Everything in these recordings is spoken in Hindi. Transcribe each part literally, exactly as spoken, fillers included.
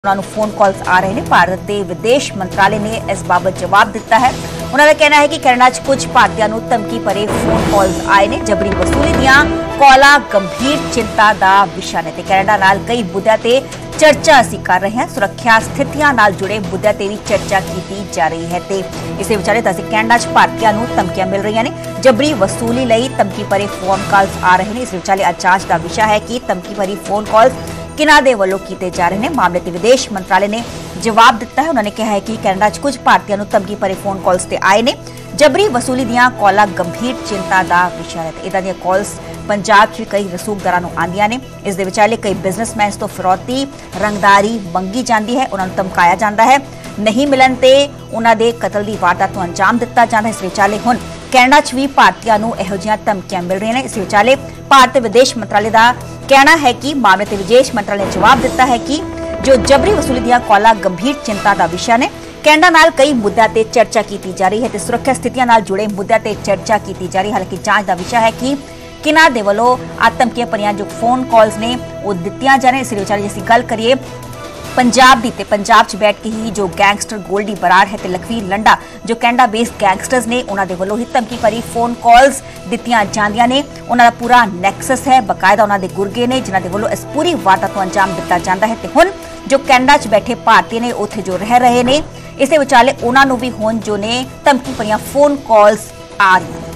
ਉਹਨਾਂ ਨੂੰ ਫੋਨ ਕਾਲਸ ਆ ਰਹੇ ਨੇ। ਭਾਰਤ ਦੇ ਵਿਦੇਸ਼ ਮੰਤਰਾਲੇ ਨੇ ਇਸ ਬਾਬਤ ਜਵਾਬ ਦਿੱਤਾ ਹੈ। ਉਹਨਾਂ ਦਾ ਕਹਿਣਾ ਹੈ ਕਿ ਕੈਨੇਡਾ 'ਚ ਕੁਝ ਭਾਰਤੀਆਂ ਨੂੰ ਧਮਕੀ ਭਰੇ ਫੋਨ ਕਾਲਸ ਆਏ ਨੇ। ਜਬਰੀ ਵਸੂਲੀ ਦੀਆਂ ਕਾਲਾਂ ਗੰਭੀਰ ਚਿੰਤਾ ਦਾ ਵਿਸ਼ਾ ਨੇ ਤੇ ਕੈਨੇਡਾ ਨਾਲ ਕਈ ਮੁੱਦਿਆਂ ਤੇ चर्चा असी कर रहे हैं। सुरक्षा स्थितियां नाल जुड़े मुद्दे ते भी चर्चा की जा रही है ते इस विचारे दस कैनेडा च भारतीयों को धमकियां मिल रही ने। जबरी वसूली लई धमकी भरे फोन कॉल्स आ रहे हैं। इस विचारे अज जांच का विषय है कि धमकी भरी फोन कॉल्स किना दे वल्लों कीते जा रहे हैं। मामले ते विदेश मंत्रालय ने जवाब दिता है। उन्होंने कहा है कि कैनेडा च कुछ भारतीयों को धमकी भरे फोन कॉल्स ते आए ने। जबरी वसूली दियां कॉलां गंभीर चिंता का विषय है। इदां दियां कॉल्स पंजाब च कई रसूखदारां नूं आंदियां ने। इस दे विचाले कई बिजनेसमैन तो फिरौती रंगदारी मंगी जाती है, उन्होंने धमकाया जाता है, नहीं मिलन ते उन्हां दे कतल की वारदात नूं अंजाम दिता जाता है। इस विचाले हुण कैनेडा च भी भारतीयों नूं इहो जिहियां धमकियां मिल रही हैं। इस विचाले भारत विदेश मंत्रालय का कहना है कि मामले ते विदेश मंत्रालय ने जवाब दिता है कि जो जबरी वसूली दियां कॉलां गंभीर चिंता का विषय ने। कैनेडा नाल कई मुद्दों ते चर्चा की जा रही है ते सुरक्षा स्थितियां नाल जुड़े मुद्दों ते चर्चा की जा रही है। हालांकि जांच का विषय है कि किना दे वल्लों आ धमकियां भरियां जो फोन कॉल्स ने वो दित्तियां जा रही। इस विचारे असीं गल करिए पंजाब दी ते पंजाब च बैठ के ही जो गैंगस्टर गोल्डी बराड़ है ते लखवीर लंडा जो कैनेडा बेस्ड गैंगस्टर्स ने उन्हां दे वल्लों ही धमकी भरी फोन कॉल्स दित्तियां जांदियां ने। उन्हां दा पूरा नैक्सस है, बकायदा उन्हां दे गुरगे ने जिन्हां दे वल्लों इस पूरी वारदात नूं अंजाम दित्ता जांदा है ते हुण जो कैनेडा च बैठे भारतीय ने उत्थे जो रह रहे ने इस दे विचाले उन्हां नूं भी हुण जो ने धमकी भरियां फोन कॉल्स आ रही हैं।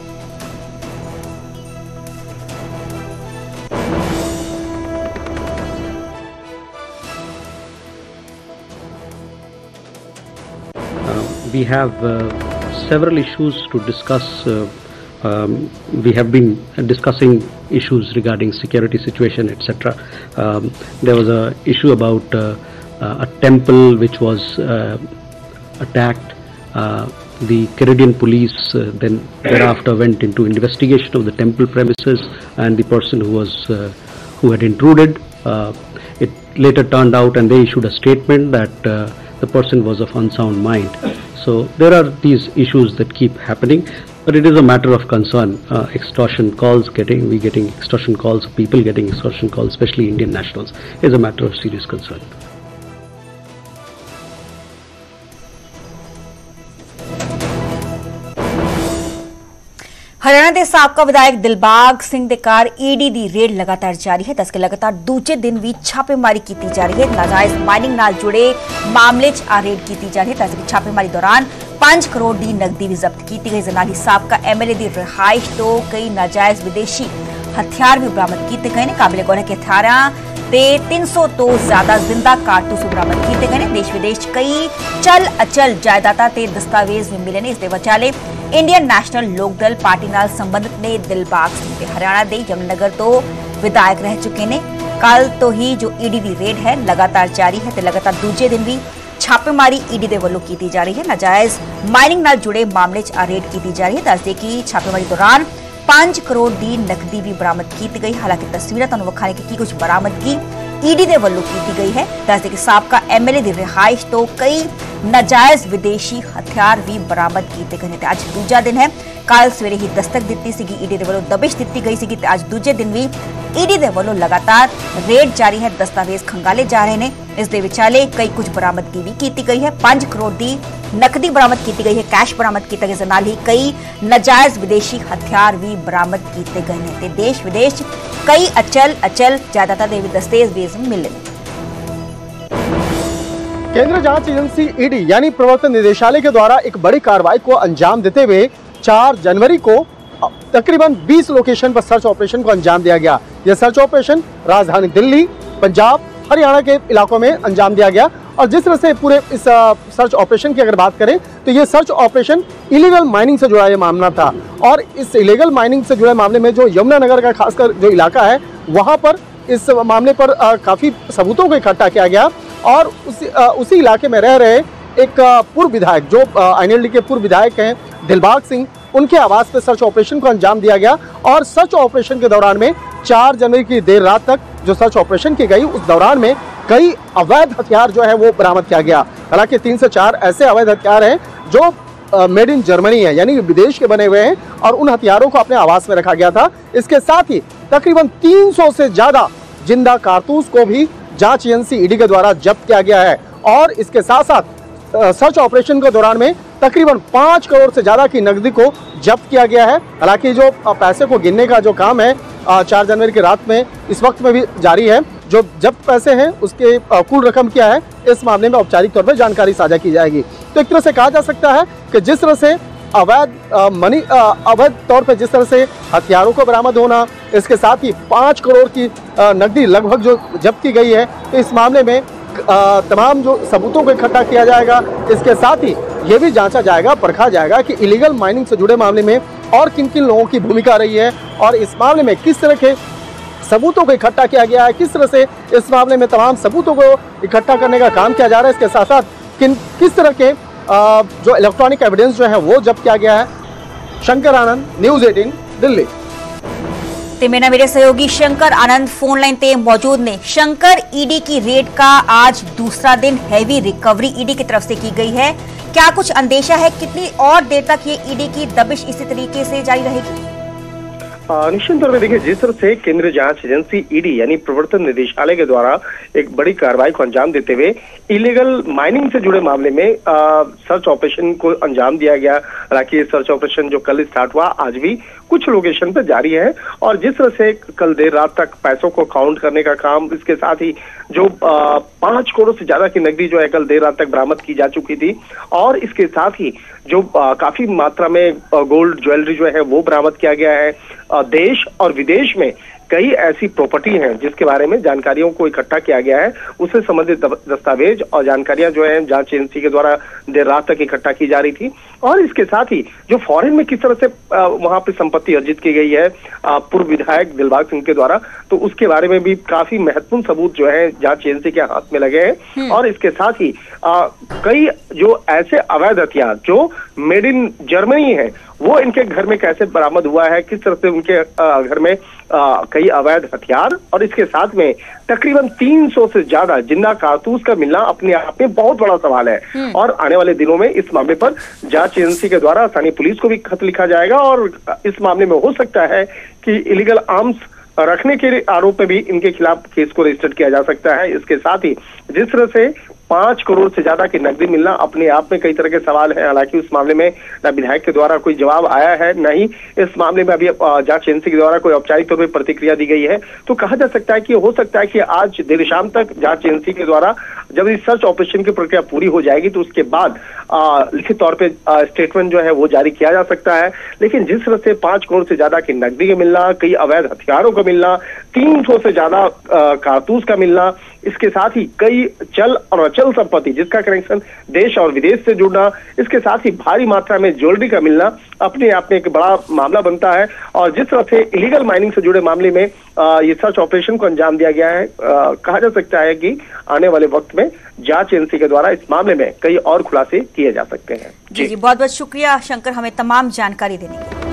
We have uh, several issues to discuss. Uh, um, we have been discussing issues regarding security situation, et cetera. Um, there was a issue about uh, uh, a temple which was uh, attacked. Uh, the Canadian police uh, then thereafter went into investigation of the temple premises and the person who was uh, who had intruded. Uh, it later turned out, and they issued a statement that uh, the person was of unsound mind. So there are these issues that keep happening, but it is a matter of concern. Uh, extortion calls, getting we getting extortion calls, people getting extortion calls, especially Indian nationals, is a matter of serious concern. Haryana के साबका विधायक दिलबाग सिंह के घर ईडी की रेड लगातार जारी है। दस के लगातार दूजे दिन भी छापेमारी की जा रही है। नाजायज माइनिंग नाल जुड़े मामले च आ रेड की जा रही है। दस की छापेमारी दौरान पांच करोड़ की नकदी भी जब्त की गई। जनाली साबका एमएलए की रिहाइश तो कई नाजायज विदेशी हथियार भी बरामद किए गए हैं। काबिले गौर है कि हथियार ते तीन सौ तो ज्यादा जिंदा कारतूस बरामद किए गए हैं। देश विदेश कई चल अचल जायदादा ते दस्तावेज भी मिले ने। इस दे विचाले इंडियन नेशनल लोकदल पार्टी नाल संबंधित ने दिलबाग सिंह ते हरियाणा के यमुनानगर तो विधायक रह चुके ने। कल तो ही जो ईडी की रेड है लगातार जारी है ते लगातार दूजे दिन भी छापेमारी ईडी के वल्लों की जा रही है। नाजायज माइनिंग नाल जुड़े मामले च आ रेड की जा रही है। दस दे कि छापेमारी दौरान पांच करोड़ की नकदी भी बरामद की गई। हालांकि तस्वीरें तुहानूं विखाने की कुछ बरामदगी ईडी के वल्लों की गई है। दस दे कि साबका एमएलए की रिहाइश तो कई नाजायज विदेशी हथियार भी बरामद किए गए हैं। अज दूजा दिन है। कल सवेरे ही दस्तक दी सी ईडी के वल्लों दबिश दी गई सी। अज दूजे दिन भी ईडी के वल्लों लगातार रेड जारी है, दस्तावेज खंगाले जा रहे हैं। इस दे विचाले कई कुछ बरामदगी भी की गई है। पांच करोड़ की नकदी बरामद की गई है, कैश बरामद किया गया। नाल ही कई नाजायज विदेशी हथियार भी बरामद किए गए हैं ते देश विदेश कई अचल अचल जायदादा के भी दस्तावेज मिले। केंद्रीय जांच एजेंसी ईडी यानी प्रवर्तन निदेशालय के द्वारा एक बड़ी कार्रवाई को अंजाम देते हुए चार जनवरी को तकरीबन बीस लोकेशन पर सर्च ऑपरेशन को अंजाम दिया गया। यह सर्च ऑपरेशन राजधानी दिल्ली, पंजाब, हरियाणा के इलाकों में अंजाम दिया गया। और जिस तरह से पूरे इस सर्च ऑपरेशन की अगर बात करें तो ये सर्च ऑपरेशन इलीगल माइनिंग से जुड़ा ये मामला था। और इस इलीगल माइनिंग से जुड़े मामले में जो यमुनानगर का खासकर जो इलाका है वहाँ पर इस मामले पर काफ़ी सबूतों को इकट्ठा किया गया। और उसी उसी इलाके में रह रहे एक पूर्व विधायक जो आईएनएलडी के पूर्व विधायक हैं दिलबाग सिंह, उनके आवास पर सर्च ऑपरेशन को अंजाम दिया गया। और सर्च ऑपरेशन के दौरान में चार जनवरी की देर रात तक जो सर्च ऑपरेशन की गई उस दौरान में कई अवैध हथियार जो है वो बरामद किया गया। हालांकि तीन से चार ऐसे अवैध हथियार हैं जो मेड इन जर्मनी है यानी विदेश के बने हुए हैं और उन हथियारों को अपने आवास में रखा गया था। इसके साथ ही तकरीबन तीन सौ से ज्यादा जिंदा कारतूस को भी जांच एजेंसी ईडी के द्वारा जब्त किया गया है। और इसके साथ साथ सर्च ऑपरेशन के दौरान में तकरीबन पांच करोड़ से ज्यादा की नकदी को जब्त किया गया है। हालांकि जो पैसे को गिनने का जो काम है चार जनवरी की रात में इस वक्त में भी जारी है। जो जब्त पैसे हैं उसके कुल रकम क्या है, इस मामले में औपचारिक तौर पर जानकारी साझा की जाएगी। तो एक तरह से कहा जा सकता है कि जिस तरह से अवैध मनी अवैध तौर पर जिस तरह से हथियारों को बरामद होना, इसके साथ ही पाँच करोड़ की नकदी लगभग जो जब्त की गई है, तो इस मामले में तमाम जो सबूतों को इकट्ठा किया जाएगा। इसके साथ ही ये भी जांचा जाएगा, परखा जाएगा कि इलीगल माइनिंग से जुड़े मामले में और किन किन लोगों की भूमिका रही है और इस मामले में किस तरह के सबूतों को इकट्ठा किया गया है, किस तरह से इस मामले में तमाम सबूतों को इकट्ठा करने का काम किया जा रहा है। इसके साथ साथ किन किस तरह के जो इलेक्ट्रॉनिक एविडेंस जो है वो जब्त किया गया है। शंकर आनंद, न्यूज़ अठारह, दिल्ली। ते मेरा मेरे सहयोगी शंकर आनंद फोन लाइन ते मौजूद ने। शंकर, ईडी की रेड का आज दूसरा दिन हैवी रिकवरी ईडी की तरफ से की गई है, क्या कुछ अंदेशा है कितनी और देर तक ये ईडी की दबिश इसी तरीके से जारी रहेगी? निश्चित तौर पर देखिए, जिस तरह से केंद्रीय जांच एजेंसी ईडी यानी प्रवर्तन निदेशालय के द्वारा एक बड़ी कार्रवाई को अंजाम देते हुए इलीगल माइनिंग से जुड़े मामले में आ, सर्च ऑपरेशन को अंजाम दिया गया। हालांकि सर्च ऑपरेशन जो कल स्टार्ट हुआ आज भी कुछ लोकेशन पर जारी है और जिस तरह से कल देर रात तक पैसों को काउंट करने का काम, इसके साथ ही जो पांच करोड़ से ज्यादा की नकदी जो है कल देर रात तक बरामद की जा चुकी थी और इसके साथ ही जो आ, काफी मात्रा में गोल्ड ज्वेलरी जो है वो बरामद किया गया है। आ, देश और विदेश में कई ऐसी प्रॉपर्टी हैं जिसके बारे में जानकारियों को इकट्ठा किया गया है, उससे संबंधित दस्तावेज और जानकारियां जो है जांच एजेंसी के द्वारा देर रात तक इकट्ठा की जा रही थी। और इसके साथ ही जो फॉरेन में किस तरह से वहां पर संपत्ति अर्जित की गई है पूर्व विधायक दिलबाग सिंह के द्वारा, तो उसके बारे में भी काफी महत्वपूर्ण सबूत जो है जांच एजेंसी के हाथ में लगे हैं। और इसके साथ ही आ, कई जो ऐसे अवैध हथियार जो मेड इन जर्मनी है वो इनके घर में कैसे बरामद हुआ है, किस तरह से उनके घर में आ, कई अवैध हथियार और इसके साथ में तकरीबन तीन सौ से ज्यादा जिंदा कारतूस का मिलना अपने आप में बहुत बड़ा सवाल है। और आने वाले दिनों में इस मामले पर जांच एजेंसी के द्वारा स्थानीय पुलिस को भी खत लिखा जाएगा और इस मामले में हो सकता है कि इलीगल आर्म्स रखने के आरोप में भी इनके खिलाफ केस को रजिस्टर किया जा सकता है। इसके साथ ही जिस तरह से पांच करोड़ से ज्यादा की नकदी मिलना अपने आप में कई तरह के सवाल है। हालांकि उस मामले में न विधायक के द्वारा कोई जवाब आया है, न ही इस मामले में अभी जांच एजेंसी के द्वारा कोई औपचारिक तौर पर प्रतिक्रिया दी गई है। तो कहा जा सकता है कि हो सकता है कि आज देर शाम तक जांच एजेंसी के द्वारा जब इस सर्च ऑपरेशन की प्रक्रिया पूरी हो जाएगी तो उसके बाद लिखित तौर पर स्टेटमेंट जो है वो जारी किया जा सकता है। लेकिन जिस तरह से पांच करोड़ से ज्यादा की नकदी का मिलना, कई अवैध हथियारों का मिलना, तीन सौ से ज्यादा कारतूस का मिलना, इसके साथ ही कई चल और अचल संपत्ति जिसका कनेक्शन देश और विदेश से जुड़ना, इसके साथ ही भारी मात्रा में ज्वेलरी का मिलना अपने आप में एक बड़ा मामला बनता है। और जिस तरह से इलीगल माइनिंग से जुड़े मामले में आ, ये सर्च ऑपरेशन को अंजाम दिया गया है, आ, कहा जा सकता है कि आने वाले वक्त में जांच एजेंसी के द्वारा इस मामले में कई और खुलासे किए जा सकते हैं। जी जी, बहुत बहुत शुक्रिया शंकर हमें तमाम जानकारी देने के लिए।